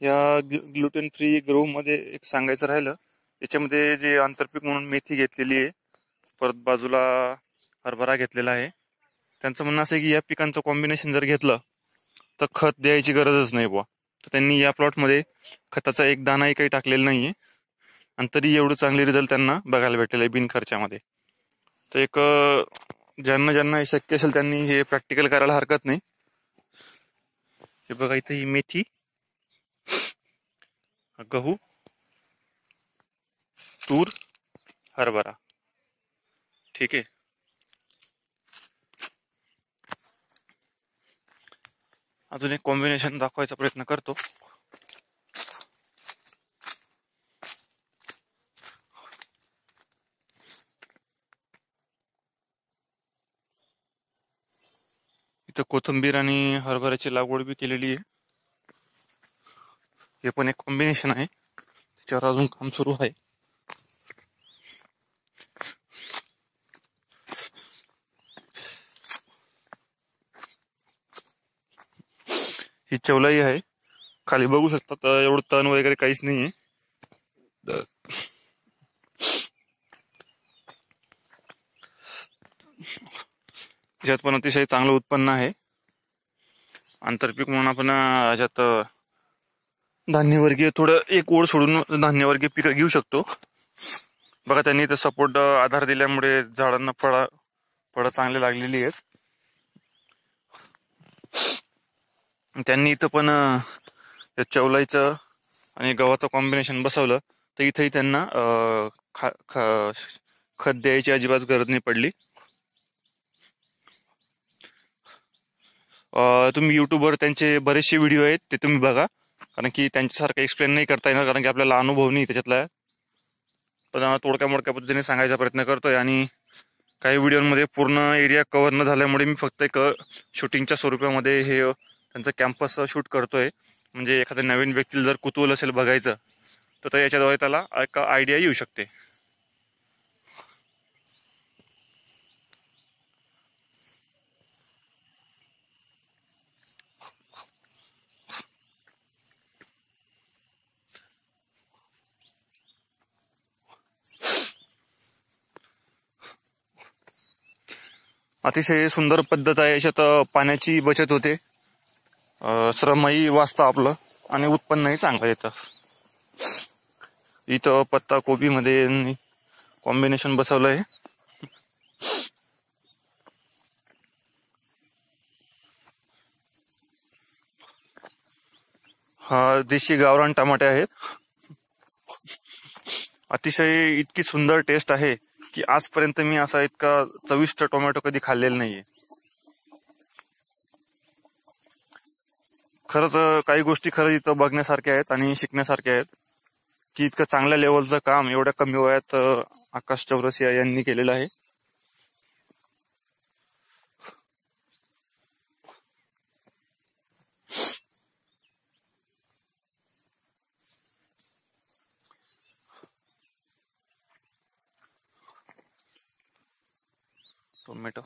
या gluten free grow मध्ये एक सांगायचं राहिलं, याच्यामध्ये जे आंतरपीक म्हणून मेथी घेतलेली आहे, परत बाजूला हरभरा घेतलेला आहे. त्यांचं म्हणणं असं आहे की या पिकांचं कॉम्बिनेशन जर घेतलं तर खत द्यायची गरजच नाही बुवा. तर त्यांनी या प्लॉटमध्ये खताचा एक दाणाही काही टाकलेला नाहीये आणि तरी एवढं चांगले रिझल्ट त्यांना बघायला भेटलेलं आहे बिन खर्चामध्ये. तर एक ज्यांना ज्यांना हे शक्य असेल त्यांनी हे प्रॅक्टिकल करायला हरकत नाही. हे बघा, इथे ही मेथी, गहू, तूर, हरभरा. ठीक आहे. अजून एक कॉम्बिनेशन दाखवायचा प्रयत्न करतो. इथं कोथिंबीर आणि हरभऱ्याची लागवड बी केलेली आहे. हे पण एक कॉम्बिनेशन आहे, त्याच्यावर अजून काम सुरू आहे. ही चवलाई आहे. खाली बघू शकता तर एवढं तण वगैरे काहीच नाहीये. याच्यात पण अतिशय चांगलं उत्पन्न आहे. आंतरपीक म्हणून आपण याच्यात धान्यवर्गीय थोडं एक ओळ सोडून धान्यवर्गीय पिकं घेऊ शकतो. बघा, त्यांनी इथं सपोर्ट आधार दिल्यामुळे झाडांना फळं चांगली लागलेली आहेत. त्यांनी इथं पण चवलाईचं आणि गव्हाचं कॉम्बिनेशन बसवलं तर इथंही त्यांना खत द्यायची अजिबात गरज नाही पडली. तुम्ही युट्यूबवर त्यांचे बरेचसे व्हिडिओ आहेत, ते तुम्ही बघा, कारण की त्यांच्यासारखं एक्सप्लेन नाही करता येणार, कारण की आपल्याला अनुभव नाही त्याच्यातला. पण तोडक्या मोडक्या पद्धतीने सांगायचा प्रयत्न करतोय. आणि काही व्हिडिओमध्ये पूर्ण एरिया कव्हर न झाल्यामुळे मी फक्त एक शूटिंगच्या स्वरूपामध्ये हे त्यांचं कॅम्पस शूट करतोय. म्हणजे एखाद्या नवीन व्यक्तीला जर कुतूहल असेल बघायचं तर याच्याद्वारे त्याला एक आयडिया येऊ शकते. अतिशय सुंदर पद्धत आहे. याच्यात पाण्याची बचत होते, श्रमही वाचतं आपलं आणि उत्पन्नही चांगलं येतं. इथं पत्ता कोबी मध्ये कॉम्बिनेशन बसवलंय. हा देशी गावरान टमाटे आहेत. अतिशय इतकी सुंदर टेस्ट आहे की आजपर्यंत मी असा इतका चविष्ट टोमॅटो कधी खाल्लेला नाहीये. खरंच काही गोष्टी खरंच इथं बघण्यासारख्या आहेत आणि शिकण्यासारख्या आहेत की इतकं चांगल्या लेवलचं काम एवढ्या कमी वयात आकाश चौरसिया यांनी केलेलं आहे. टोमॅटो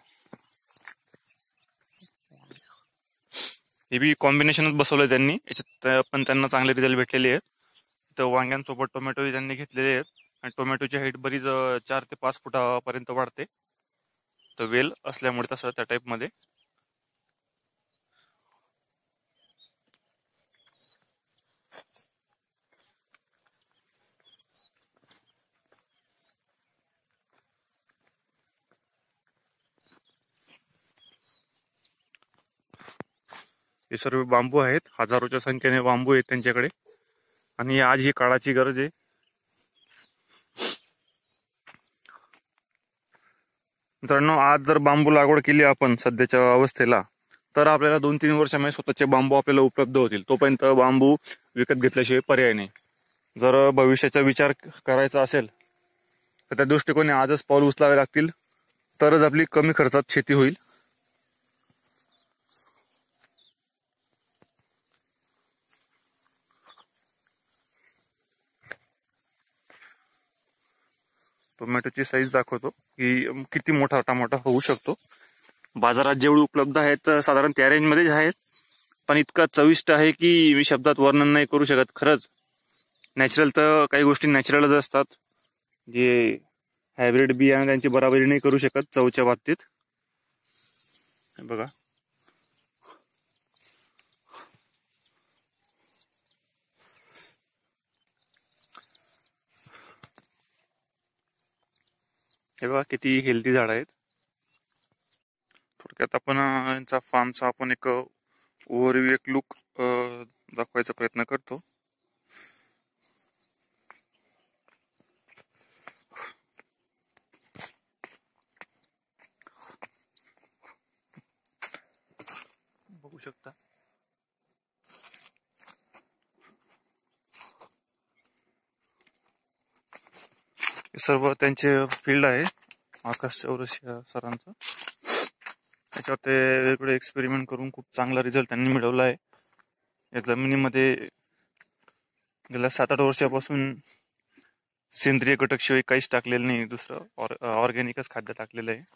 हे बी कॉम्बिनेशनच बसवलंय त्यांनी. याच्यात पण त्यांना चांगले रिझल्ट भेटलेले आहेत. तर वांग्यांसोबत टोमॅटो त्यांनी घेतलेले आहेत आणि टोमॅटोची हाईट बरीच 4 ते 5 फुटापर्यंत वाढते. तर वेल असल्यामुळे तसं त्या टाईप मध्ये. हे सर्व बांबू आहेत, हजारोच्या संख्येने बांबू आहेत त्यांच्याकडे. आणि आज ही काळाची गरज आहे. मित्रांनो, आज जर बांबू लागवड केली आपण सध्याच्या अवस्थेला तर आपल्याला 2-3 वर्षामध्ये स्वतःचे बांबू आपल्याला उपलब्ध होतील. तोपर्यंत बांबू विकत घेतल्याशिवाय पर्याय नाही. जर भविष्याचा विचार करायचा असेल तर त्या दृष्टिकोने आजच पाऊल उचलावे लागतील, तरच आपली कमी खर्चात शेती होईल. टोमॅटोची साईज दाखवतो की किती मोठा टमाटा होऊ शकतो. बाजारात जेवढे उपलब्ध आहेत साधारण त्या रेंजमध्येच आहेत. पण इतका चविष्ट आहे की मी शब्दात वर्णन नाही करू शकत. खरंच नॅचरल तर काही गोष्टी नॅचरलच असतात, जे हायब्रिड बियाणे त्यांची बराबरी नाही करू शकत चवच्या बाबतीत. बघा हे बघा किती हेल्दी झाड आहेत. थोडक्यात आपण यांचा फार्मचा आपण एक ओव्हरव्ह्यू एक लुक दाखवायचा प्रयत्न करतो. बघू शकता हे सर्व त्यांचे फील्ड आहे आकाश चौरसिया सरांचं. त्याच्यावर ते वेगवेगळे एक्सपेरिमेंट करून खूप चांगला रिझल्ट त्यांनी मिळवला आहे. या जमिनीमध्ये गेल्या 7-8 वर्षापासून सेंद्रिय घटकशिवाय काहीच टाकलेलं नाही, दुसरं ऑर्गॅनिकच खाद्य टाकलेलं आहे.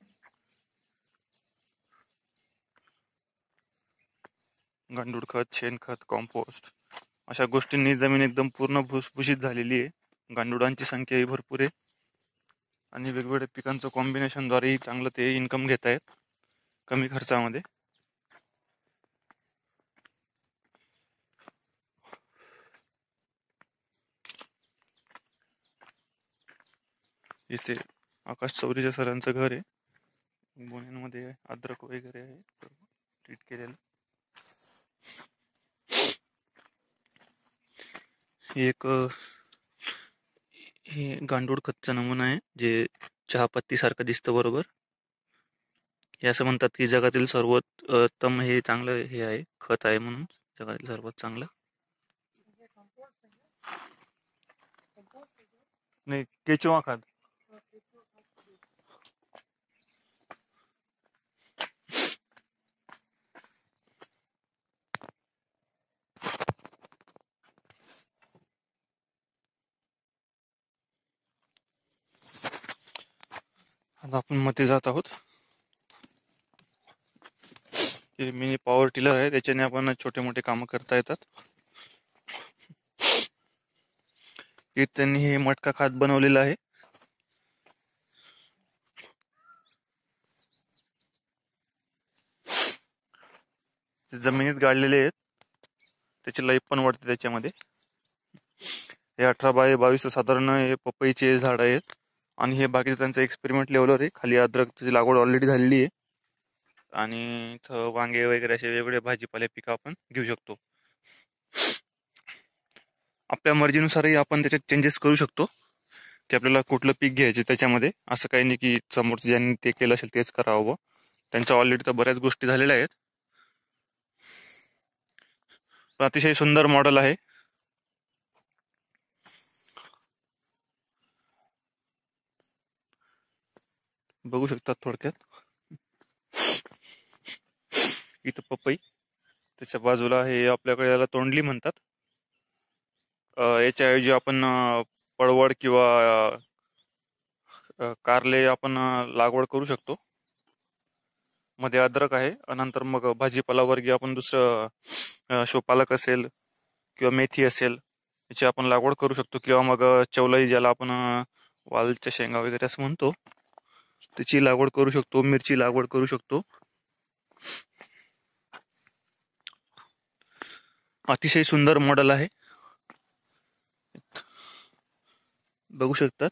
गांडूळ खत, शेणखत, कॉम्पोस्ट अशा गोष्टींनी जमीन एकदम पूर्ण भुसभुशीत झालेली आहे. गांडुळांची संख्याही भरपूर आहे आणि वेगवेगळ्या पिकांचं कॉम्बिनेशनद्वारेही चांगलं ते इन्कम घेत आहेत कमी खर्चामध्ये. इथे आकाश चौरीच्या सरांचं घर आहे. बोन्यांमध्ये अद्रक वगैरे आहे ट्रीट केलेलं. एक हे गांडूळ खतचा नमुना आहे जे चहापत्ती सारखं दिसतं बरोबर. हे असं म्हणतात की जगातील सर्वोत्तम हे चांगलं हे आहे खत आहे म्हणून, जगातील सर्वात चांगलं. नाही केचुआ खत. आता आपण मध्ये जात आहोत. हे मिनी पॉवर टिलर आहे, त्याच्याने आपण छोटे मोठे कामं करता येतात. हे त्यांनी हे मटका खात बनवलेलं आहे. जमिनीत गाडलेले आहेत, त्याची लाईफ पण वाढते त्याच्यामध्ये. हे 18x22 साधारण हे पपईचे झाड आहेत आणि हे बाकीचे त्यांचं एक्सपेरिमेंट लेवलवर आहे. खाली अद्रकची लागवड ऑलरेडी झालेली आहे आणि इथं वांगे वगैरे असे वेगवेगळे भाजीपाले पिकं आपण घेऊ शकतो. आपल्या मर्जीनुसारही आपण त्याच्यात चेंजेस करू शकतो की आपल्याला कुठलं पीक घ्यायचे त्याच्यामध्ये. असं काही नाही की समोरचं ज्यांनी ते केलं असेल तेच करावं. त्यांच्या ऑलरेडी तर बऱ्याच गोष्टी झालेल्या आहेत. अतिशय सुंदर मॉडेल आहे. बघू शकतात थोडक्यात. इथं पपई, त्याच्या बाजूला हे आपल्याकडे याला तोंडली म्हणतात. याच्याऐवजी आपण पळवड किंवा कारले आपण लागवड करू शकतो. मध्ये अद्रक आहे, नंतर मग भाजीपाला वर्गीय आपण दुसरं शोपालक असेल किंवा मेथी असेल याची आपण लागवड करू शकतो, किंवा मग चवलाई ज्याला आपण वालच्या शेंगा वगैरे असं म्हणतो त्याची लागवड करू शकतो. मिरची लागवड करू शकतो. अतिशय सुंदर मॉडेल आहे, बघू शकतात.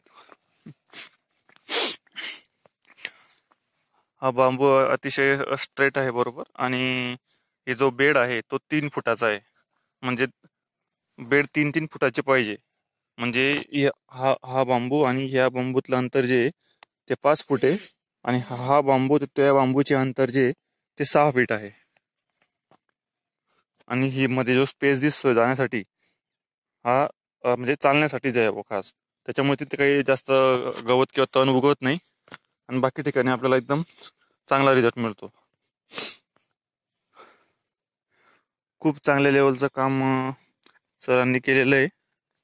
हा बांबू अतिशय स्ट्रेट आहे बरोबर, आणि हे जो बेड आहे तो 3 फुटाचा आहे. म्हणजे बेड 3-3 फुटाचे पाहिजे. म्हणजे हा बांबू आणि ह्या बांबूतलं अंतर जे ते 5 फूट आहे आणि हा बांबू त्या बांबूचे अंतर जे ते 6 फीट आहे. आणि ही मध्ये जो स्पेस दिसतोय जाण्यासाठी हा म्हणजे चालण्यासाठीच आहे खास. त्याच्यामुळे तिथे काही जास्त गवत किंवा तण उगवत नाही आणि बाकी ठिकाणी आपल्याला एकदम चांगला रिझल्ट मिळतो. खूप चांगल्या लेवलचं काम सरांनी केलेलं आहे.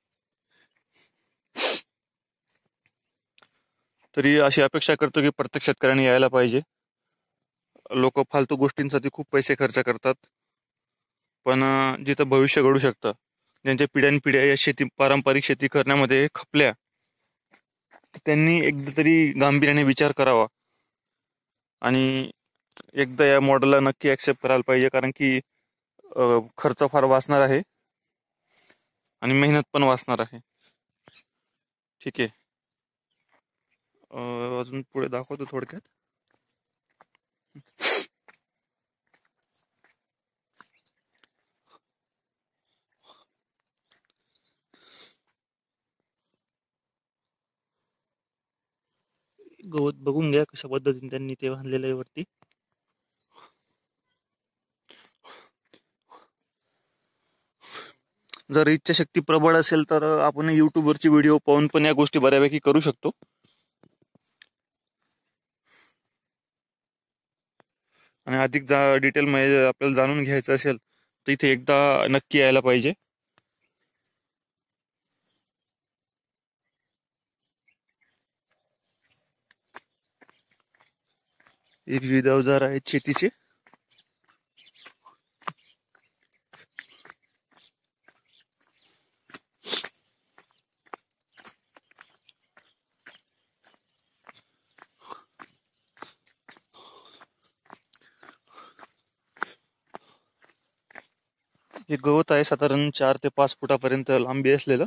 तरी अशी अपेक्षा करतो की प्रत्येक शेतकऱ्यांनी यायला पाहिजे. लोक फालतू गोष्टींसाठी खूप पैसे खर्च करतात. पण जिथं भविष्य घडू शकतं, ज्यांच्या पिढ्यानपिढ्या या पारंपरिक शेती करण्यामध्ये खपल्या, त्यांनी एकदा तरी गांभीर्याने विचार करावा आणि एकदा या मॉडेलला नक्की ऍक्सेप्ट करायला पाहिजे. कारण की खर्च फार वाचणार आहे आणि मेहनत पण वाचणार आहे. ठीक आहे. अजून पुढे दाखवतो थोडक्यात. गवत बघून घ्या कशा पद्धतीने त्यांनी ते बांधलेलं आहे वरती. जर इच्छाशक्ती प्रबळ असेल तर आपण युट्यूबवरची व्हिडिओ पाहून पण या गोष्टी बऱ्यापैकी करू शकतो. आणि अधिक डिटेलमध्ये आपल्याला जाणून घ्यायचं असेल तर इथे एकदा नक्की यायला पाहिजे. एक विविध अवजार आहेत शेतीचे. हे गवत आहे साधारण 4 ते 5 फुटापर्यंत लांबी असलेलं.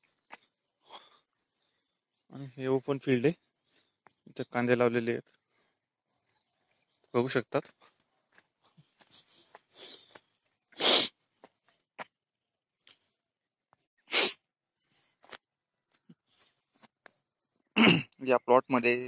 आणि हे ओपन फील्ड आहे. इथे कांदे लावलेले आहेत, बघू शकतात. या प्लॉट मध्ये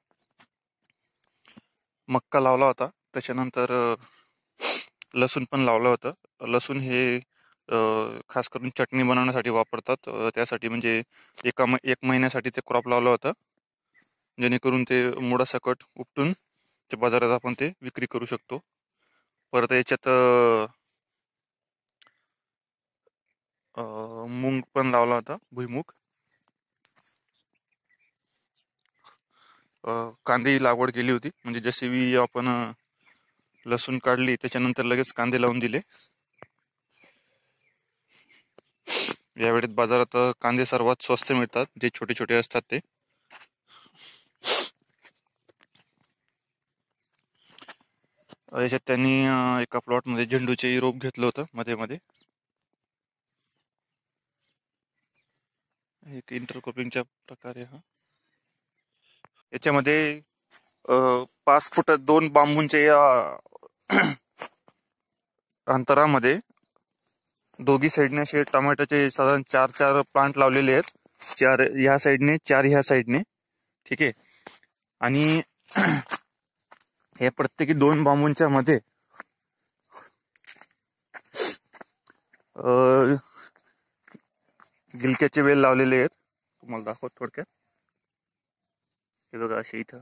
मक्का लावला होता, त्याच्यानंतर लसूण पण लावलं होतं. लसूण हे खास करून चटणी बनवण्यासाठी वापरतात. त्यासाठी म्हणजे एक महिन्यासाठी ते क्रॉप लावलं होतं, जेणेकरून ते मुळासकट उपटून ते बाजारात आपण ते विक्री करू शकतो. परत याच्यात मूग पण लावला होता, भुईमूग. कांदे लागवड केली होती, म्हणजे जशी आपण लसूण काढली त्याच्यानंतर लगेच कांदे लावून दिले. यावेळेत बाजारात कांदे सर्वात स्वस्त मिळतात, जे छोटे छोटे असतात ते. याच्यात त्यांनी एका प्लॉट मध्ये झेंडूचे रोप घेतलं होतं मध्ये मध्ये. एक इंटरक्रॉपिंगच्या प्रकारे हा. याच्यामध्ये 5 फूट 2 बांबूंच्या या अंतरामध्ये दोघी साईडने असे टोमॅटोचे साधारण 4 प्लांट लावलेले आहेत. 4 ह्या साईडने, 4 ह्या साईडने. ठीक आहे. आणि हे प्रत्येकी 2 बांबूंच्या मध्ये गिलक्याचे वेल लावलेले आहेत. तुम्हाला दाखवतो थोडक्यात. हे बघा असे इथं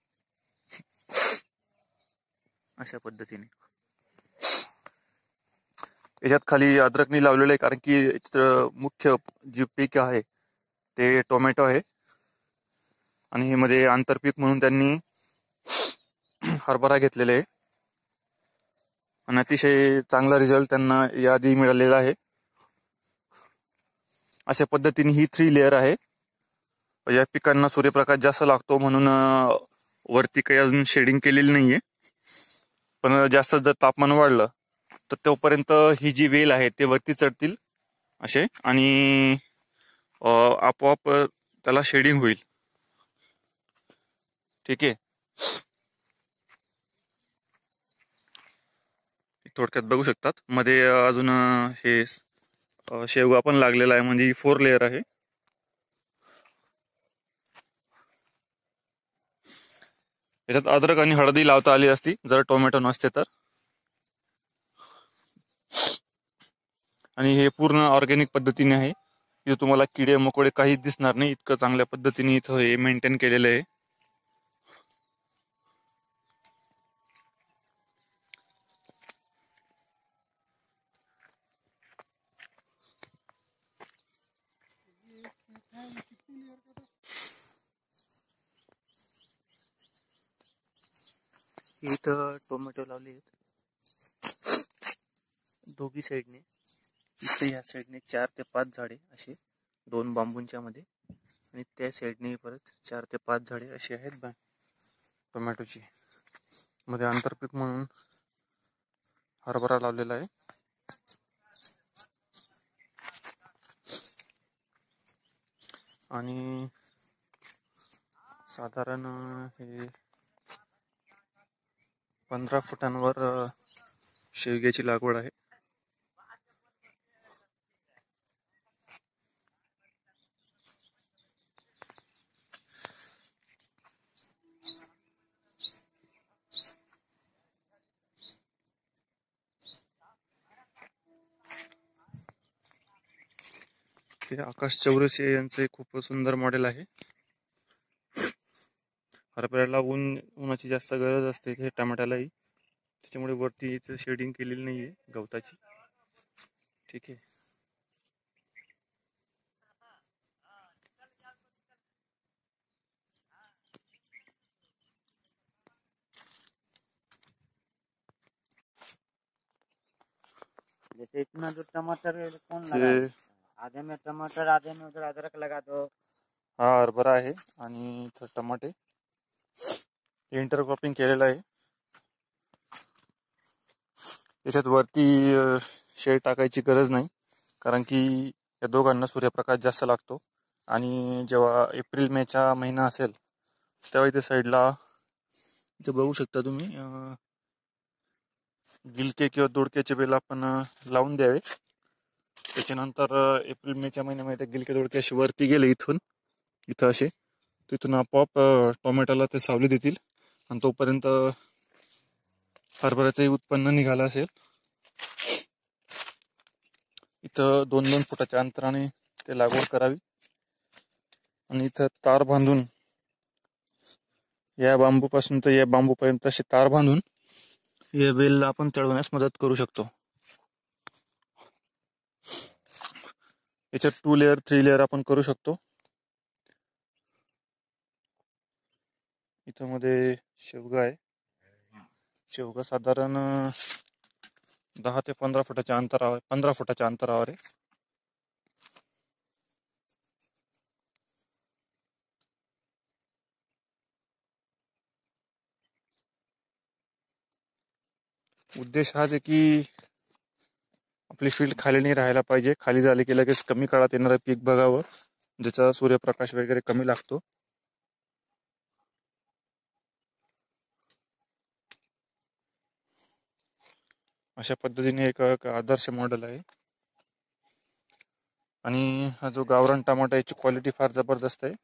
अशा पद्धतीने. याच्यात खाली अद्रकनी लावलेलं आहे, कारण की मुख्य जे पीक आहे ते टोमॅटो आहे. आणि हे मध्ये आंतरपीक म्हणून त्यांनी हरभरा घेतलेले आहे. आणि अतिशय चांगला रिझल्ट त्यांना याआधी मिळालेला आहे. अशा पद्धतीने ही 3 लेअर आहे. या पिकांना सूर्यप्रकाश जास्त लागतो म्हणून वरती काही अजून शेडिंग केलेली नाहीये. पण जास्त जर तापमान वाढलं तर तोपर्यंत ही जी वेल आहे ते वरती चढतील असे, आणि आपोआप त्याला शेडिंग होईल. ठीक आहे. थोडक्यात बघू शकतात. मध्ये अजून हे शेवगा पण लागलेला आहे, म्हणजे 4 लेअर आहे. याच्यात अद्रक आणि हळदी लावता आली असती जर टोमॅटो नसते तर. आणि हे पूर्ण ऑर्गॅनिक पद्धतीने आहे. इथं तुम्हाला किडे मकोडे काहीच दिसणार नाही, इतकं चांगल्या पद्धतीने इथं हे मेंटेन केलेलं आहे. इथं टोमॅटो लावले आहेत. दोघी साईडने, इथे ह्या साईडने 4 ते 5 झाडे असे 2 बांबूंच्या मध्ये, आणि त्या साईडने परत 4 ते 5 झाडे अशी आहेत टोमॅटोची. मध्ये आंतरपीक म्हणून हरभरा लावलेला आहे. आणि साधारण हे 15 फुटांवर शेवग्याची लागवड आहे. हे आकाश चौरसिया यांचं एक खूप सुंदर मॉडेल आहे. हरभऱ्याला उन्हाची जास्त गरज असते, हे टमाट्यालाही, त्याच्यामुळे वरती शेडिंग केलेली नाहीये गवताची. ठीक आहे. जैसे इतना जो टमाटर कौन लगा, आधे में टमाटर आधे में उधर अदरक लगा दो. हा हरभरा आहे आणि इथं टमाटे इंटरक्रॉपिंग केलेलं आहे. याच्यात वरती शेड टाकायची गरज नाही, कारण की या दोघांना सूर्यप्रकाश जास्त लागतो. आणि जेव्हा एप्रिल मेचा महिना असेल तेव्हा इथे साईडला इथे बघू शकता तुम्ही गिलके किंवा दोडक्याचे वेल आपण लावून द्यावे. त्याच्यानंतर एप्रिल मेच्या महिन्यामध्ये गिलके दोडके असे वरती गेले इथं असे, तिथून आपोआप टोमॅटोला ते सावली देतील आणि तोपर्यंत हरभऱ्याचंही उत्पन्न निघालं असेल. इथं 2-2 फुटाच्या अंतराने ते लागवड करावी. आणि इथं तार बांधून या बांबूपासून तर या बांबूपर्यंत असे तार बांधून या वेलला आपण चढवण्यास मदत करू शकतो. याच्यात 2 लेअर 3 लेअर आपण करू शकतो. इथं मध्ये शेवगा आहे. शेवगा साधारण 10 ते 15 फुटाच्या अंतरावर 15 फुटाच्या अंतरावर आहे. उद्देश हाच आहे की आपली फील्ड खाली नाही राहायला पाहिजे. खाली झाले की लगेच कमी काळात येणारं पीक बघावं, ज्याचा सूर्यप्रकाश वगैरे कमी लागतो. अशा पद्धतीने एक आदर्श मॉडेल आहे. आणि हा जो गावरान टमाटा याची क्वालिटी फार जबरदस्त आहे.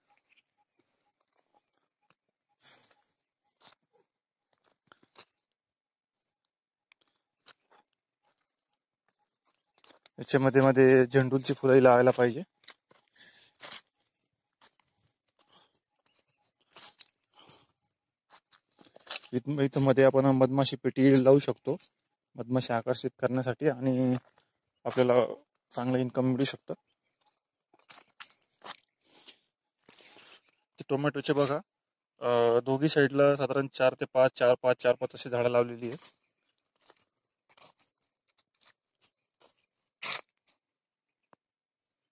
याच्यामध्ये मध्ये झेंडूची फुलंही लावायला पाहिजे. इथं मध्ये आपण मधमाशी पेटी लावू शकतो, मधमाशी आकर्षित करण्यासाठी, आणि आपल्याला चांगलं इन्कम मिळू शकतं. टोमॅटोचे बघा दोघी साईडला साधारण 4 ते 5 4-5 4-5 अशी झाडं लावलेली आहेत.